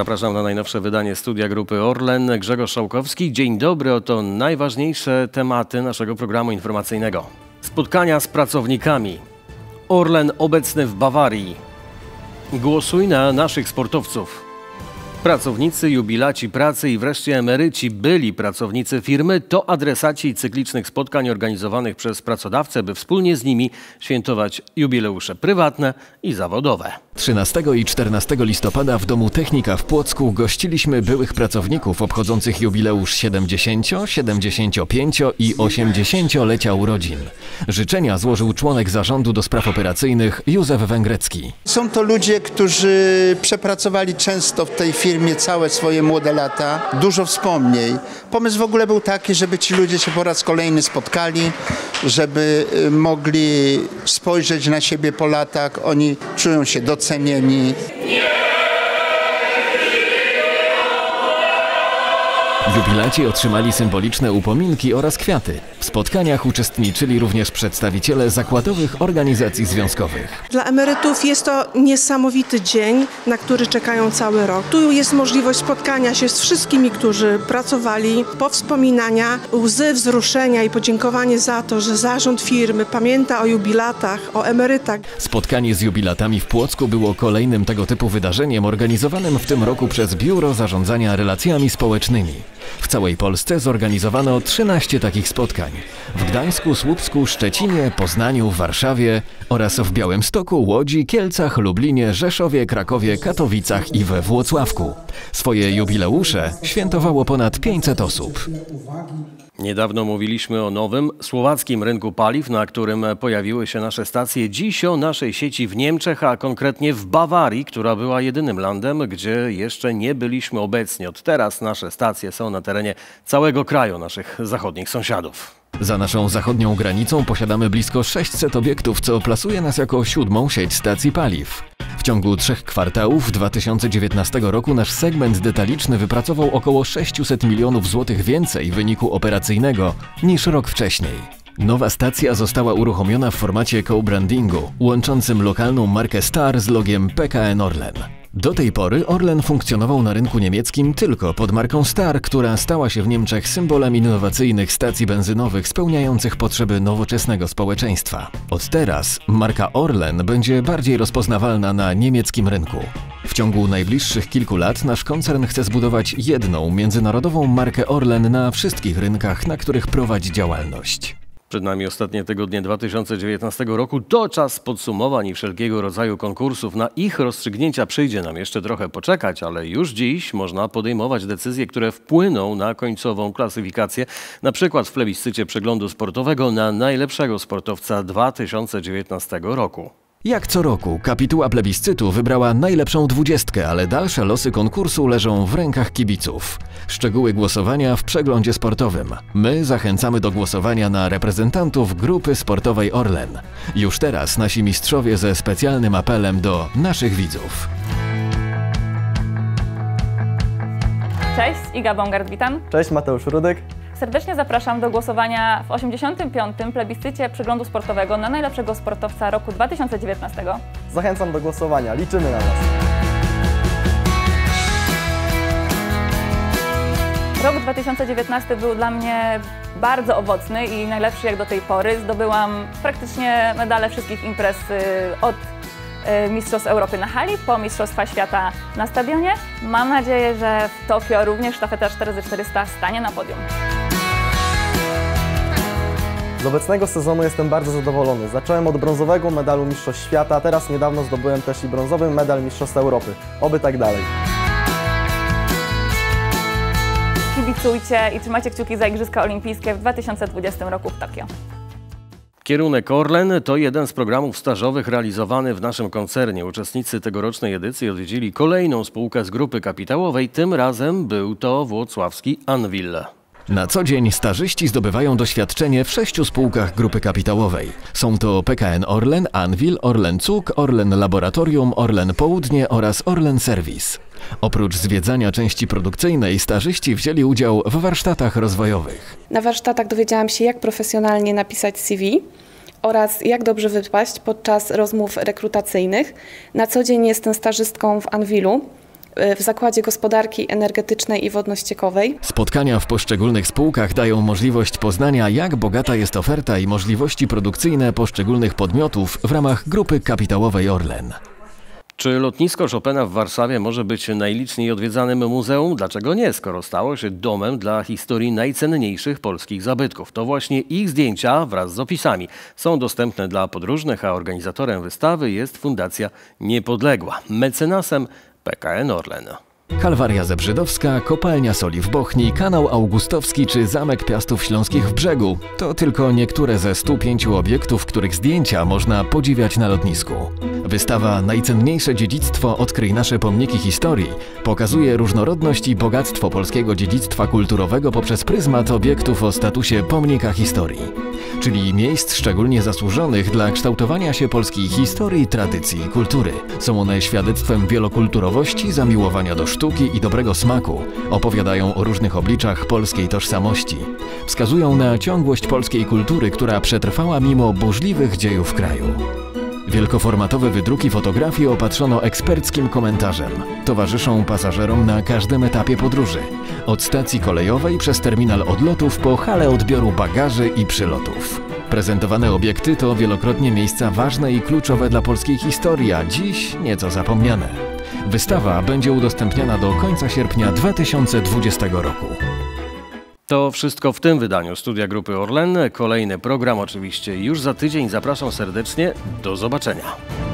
Zapraszam na najnowsze wydanie Studia Grupy Orlen. Grzegorz Szałkowski. Dzień dobry. Oto najważniejsze tematy naszego programu informacyjnego. Spotkania z pracownikami. Orlen obecny w Bawarii. Głosuj na naszych sportowców. Pracownicy, jubilaci pracy i wreszcie emeryci, byli pracownicy firmy to adresaci cyklicznych spotkań organizowanych przez pracodawcę, by wspólnie z nimi świętować jubileusze prywatne i zawodowe. 13 i 14 listopada w Domu Technika w Płocku gościliśmy byłych pracowników obchodzących jubileusz 70, 75 i 80-lecia urodzin. Życzenia złożył członek zarządu do spraw operacyjnych Józef Węgrecki. Są to ludzie, którzy przepracowali często w tej firmie całe swoje młode lata, dużo wspomnień. Pomysł w ogóle był taki, żeby ci ludzie się po raz kolejny spotkali, żeby mogli spojrzeć na siebie po latach. Oni czują się docenieni. Jubilaci otrzymali symboliczne upominki oraz kwiaty. W spotkaniach uczestniczyli również przedstawiciele zakładowych organizacji związkowych. Dla emerytów jest to niesamowity dzień, na który czekają cały rok. Tu jest możliwość spotkania się z wszystkimi, którzy pracowali, powspominania, łzy wzruszenia i podziękowanie za to, że zarząd firmy pamięta o jubilatach, o emerytach. Spotkanie z jubilatami w Płocku było kolejnym tego typu wydarzeniem organizowanym w tym roku przez Biuro Zarządzania Relacjami Społecznymi. W całej Polsce zorganizowano 13 takich spotkań. W Gdańsku, Słupsku, Szczecinie, Poznaniu, Warszawie oraz w Białymstoku, Łodzi, Kielcach, Lublinie, Rzeszowie, Krakowie, Katowicach i we Włocławku. Swoje jubileusze świętowało ponad 500 osób. Niedawno mówiliśmy o nowym słowackim rynku paliw, na którym pojawiły się nasze stacje. Dziś o naszej sieci w Niemczech, a konkretnie w Bawarii, która była jedynym landem, gdzie jeszcze nie byliśmy obecni. Od teraz nasze stacje są na terenie całego kraju, naszych zachodnich sąsiadów. Za naszą zachodnią granicą posiadamy blisko 600 obiektów, co plasuje nas jako 7. sieć stacji paliw. W ciągu 3 kwartałów 2019 roku nasz segment detaliczny wypracował około 600 milionów złotych więcej wyniku operacyjnego niż rok wcześniej. Nowa stacja została uruchomiona w formacie co-brandingu, łączącym lokalną markę Star z logiem PKN Orlen. Do tej pory Orlen funkcjonował na rynku niemieckim tylko pod marką Star, która stała się w Niemczech symbolem innowacyjnych stacji benzynowych spełniających potrzeby nowoczesnego społeczeństwa. Od teraz marka Orlen będzie bardziej rozpoznawalna na niemieckim rynku. W ciągu najbliższych kilku lat nasz koncern chce zbudować jedną międzynarodową markę Orlen na wszystkich rynkach, na których prowadzi działalność. Przed nami ostatnie tygodnie 2019 roku. To czas podsumowań i wszelkiego rodzaju konkursów. Na ich rozstrzygnięcia przyjdzie nam jeszcze trochę poczekać, ale już dziś można podejmować decyzje, które wpłyną na końcową klasyfikację. Na przykład w plebiscycie przeglądu sportowego na najlepszego sportowca 2019 roku. Jak co roku, kapituła plebiscytu wybrała najlepszą 20, ale dalsze losy konkursu leżą w rękach kibiców. Szczegóły głosowania w przeglądzie sportowym. My zachęcamy do głosowania na reprezentantów grupy sportowej Orlen. Już teraz nasi mistrzowie ze specjalnym apelem do naszych widzów. Cześć, Iga Bongard, witam. Cześć, Mateusz Rudek. Serdecznie zapraszam do głosowania w 85. plebiscycie przeglądu sportowego na najlepszego sportowca roku 2019. Zachęcam do głosowania, liczymy na Was. Rok 2019 był dla mnie bardzo owocny i najlepszy jak do tej pory. Zdobyłam praktycznie medale wszystkich imprez od Mistrzostw Europy na hali po Mistrzostwa Świata na stadionie. Mam nadzieję, że w Tokio również sztafeta 4x400 stanie na podium. Z obecnego sezonu jestem bardzo zadowolony. Zacząłem od brązowego medalu Mistrzostw Świata, a teraz niedawno zdobyłem też i brązowy medal Mistrzostw Europy. Oby tak dalej. Kibicujcie i trzymajcie kciuki za Igrzyska Olimpijskie w 2020 roku w Tokio. Kierunek Orlen to jeden z programów stażowych realizowany w naszym koncernie. Uczestnicy tegorocznej edycji odwiedzili kolejną spółkę z grupy kapitałowej. Tym razem był to włocławski Anwil. Na co dzień stażyści zdobywają doświadczenie w 6 spółkach grupy kapitałowej. Są to PKN Orlen, Anwil, Orlen Cuk, Orlen Laboratorium, Orlen Południe oraz Orlen Serwis. Oprócz zwiedzania części produkcyjnej, stażyści wzięli udział w warsztatach rozwojowych. Na warsztatach dowiedziałam się, jak profesjonalnie napisać CV oraz jak dobrze wypaść podczas rozmów rekrutacyjnych. Na co dzień jestem stażystką w Anwilu. w Zakładzie Gospodarki Energetycznej i Wodno-Ściekowej. Spotkania w poszczególnych spółkach dają możliwość poznania, jak bogata jest oferta i możliwości produkcyjne poszczególnych podmiotów w ramach grupy kapitałowej Orlen. Czy lotnisko Chopina w Warszawie może być najliczniej odwiedzanym muzeum? Dlaczego nie, skoro stało się domem dla historii najcenniejszych polskich zabytków? To właśnie ich zdjęcia wraz z opisami są dostępne dla podróżnych, a organizatorem wystawy jest Fundacja Niepodległa, mecenasem PKN Orlen. Kalwaria Zebrzydowska, Kopalnia Soli w Bochni, Kanał Augustowski czy Zamek Piastów Śląskich w Brzegu to tylko niektóre ze 105 obiektów, których zdjęcia można podziwiać na lotnisku. Wystawa Najcenniejsze dziedzictwo – odkryj nasze pomniki historii pokazuje różnorodność i bogactwo polskiego dziedzictwa kulturowego poprzez pryzmat obiektów o statusie pomnika historii, czyli miejsc szczególnie zasłużonych dla kształtowania się polskiej historii, tradycji i kultury. Są one świadectwem wielokulturowości, zamiłowania do sztuki i dobrego smaku. Opowiadają o różnych obliczach polskiej tożsamości. Wskazują na ciągłość polskiej kultury, która przetrwała mimo burzliwych dziejów kraju. Wielkoformatowe wydruki fotografii opatrzono eksperckim komentarzem. Towarzyszą pasażerom na każdym etapie podróży. Od stacji kolejowej przez terminal odlotów po halę odbioru bagaży i przylotów. Prezentowane obiekty to wielokrotnie miejsca ważne i kluczowe dla polskiej historii, a dziś nieco zapomniane. Wystawa będzie udostępniana do końca sierpnia 2020 roku. To wszystko w tym wydaniu Studia Grupy Orlen. Kolejny program oczywiście już za tydzień. Zapraszam serdecznie. Do zobaczenia.